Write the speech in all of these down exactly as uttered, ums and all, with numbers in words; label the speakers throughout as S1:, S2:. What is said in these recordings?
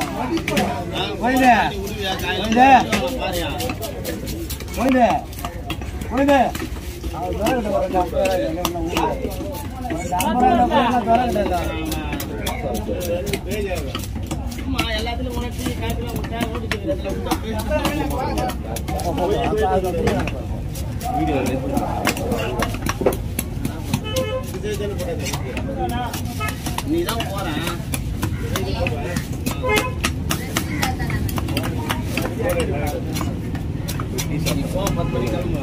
S1: போயிடு போயிடு போயிடு
S2: எல்லாத்துலயும் உனக்கு காய்ச்சலாம் நீதான் போறேன் இப்போ பத்து மணி கிளம்பு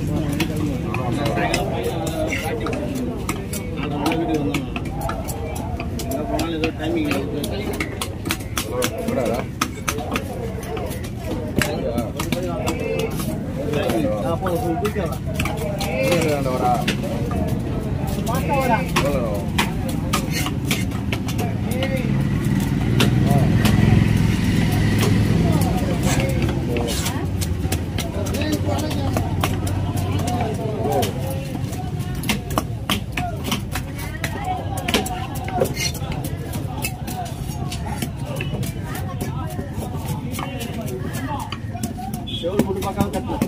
S2: வீட்டுக்கு வந்தோம் எங்கே போனாலும் ஏதோ டைமிங் செவல் போட்டு பார்க்காம கட்டலாம்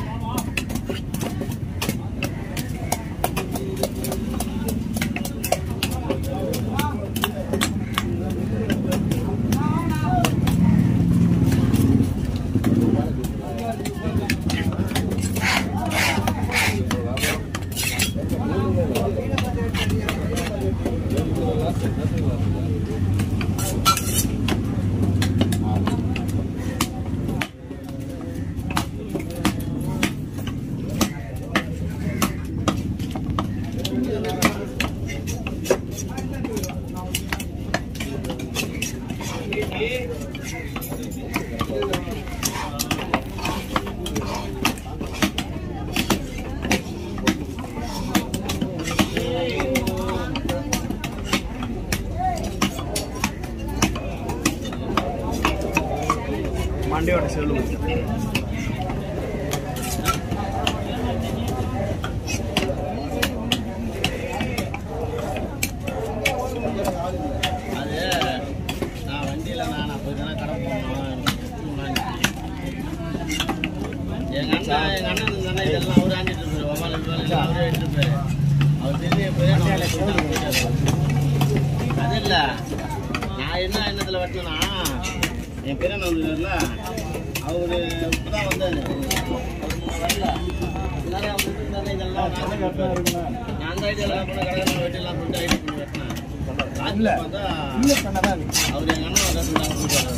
S2: மண்டையோட செலவு எங்க அண்ணா எங்க அண்ணன் தானே இதெல்லாம் அவரு ஆண்டிட்டு இருப்பாரு ஒவ்வொரு அவரே எடுத்துருப்பாரு அவர் தெரிய போய் அது இல்ல நான் என்ன எண்ணத்துல வெட்டினா என் பேர வந்துருல அவரு இப்பதான் வந்தாரு வரல எல்லாரும் அவங்க இதெல்லாம் நான் அந்த ஐடியாலாம் கூட கடையில் வெட்டிலாம் போட்டு ஐடி பண்ணி வெட்டினேன் பார்த்தா அவர் எங்க அண்ணன் வந்து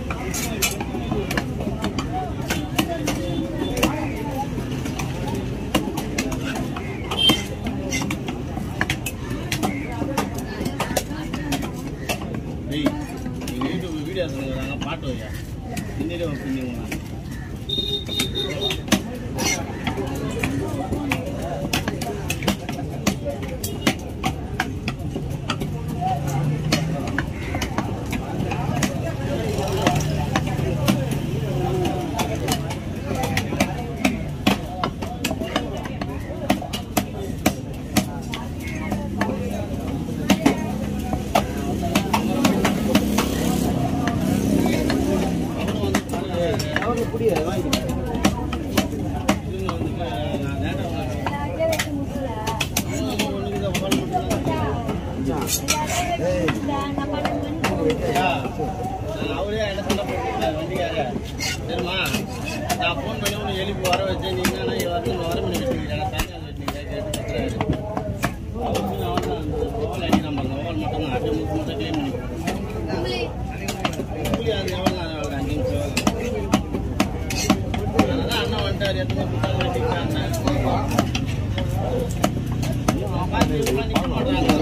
S2: வீடியோ நாங்கள் பாட்டு வையா இன்னொரு பின்னிங்க அவரே என்ன சொல்ல போட்டு வண்டிக்காக சரிம்மா நான் ஃபோன் பண்ணி உனக்கு எழுப்பி வர வச்சேன் நீ என்ன வரணும் வர பண்ணி வச்சுருக்கீங்க சாயங்காலம் வச்சுருக்கீங்க கேட்டு கத்துறாரு அவருக்கு அவன் தான் அந்த ஓவல் ஐடி நம்பர் அந்த ஓவல் மட்டும் தான் அப்படியே முட்டு மட்டும் கிளைம் பண்ணி கூலி அது எவ்வளோ நான் எவ்வளோ அஞ்சு நிமிஷம் அதனால அண்ணன் வந்துட்டார் எத்தனை புத்தகம் வச்சுக்கிட்டாங்க பார்த்து நிற்க மாட்டாங்க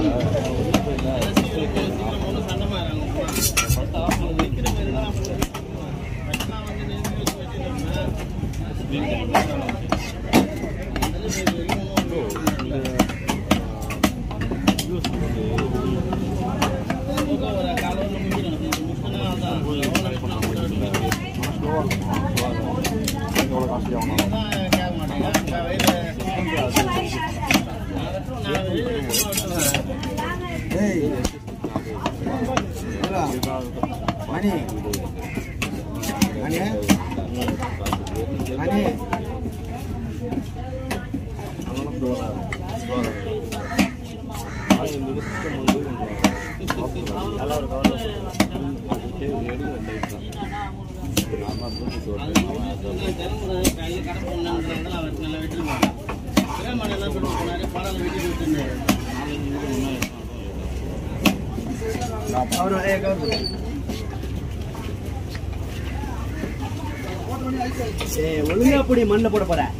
S2: ஒன்றும் சண்டமாயிராங்க வைக்கிற மாதிரி தான் வெட்டலாம் வந்து நெஞ்சு வச்சு வச்சுட்டோம்னா ஒரு காலம் முடிஞ்சிடும் முடிச்சுன்னா தான் கேட்க மாட்டேங்க வயது
S1: மணி அண்ணே அண்ணே ஒழுங்கா பொடி மண்ணில் போட போறேன்